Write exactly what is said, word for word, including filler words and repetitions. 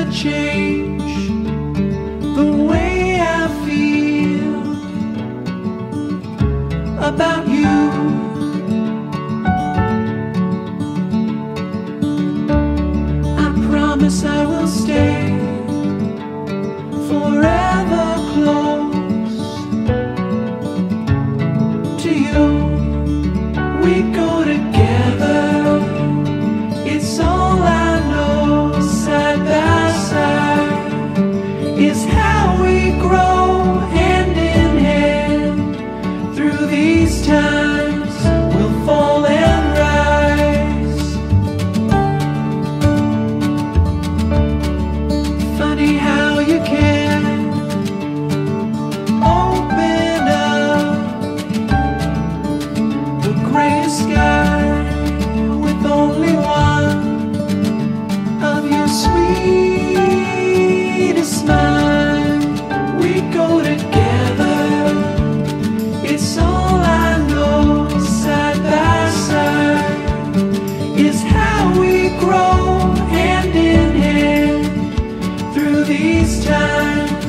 change the way I feel about you. I promise I will stay forever close to you. We go together, it's all I know. Side by side is how we grow, hand in hand. Through these times we'll fall and rise. Funny how you can open up the grayest sky with only one of your sweetest smile. We go together, it's all I know. Side by side is how we grow, hand in hand. Through these times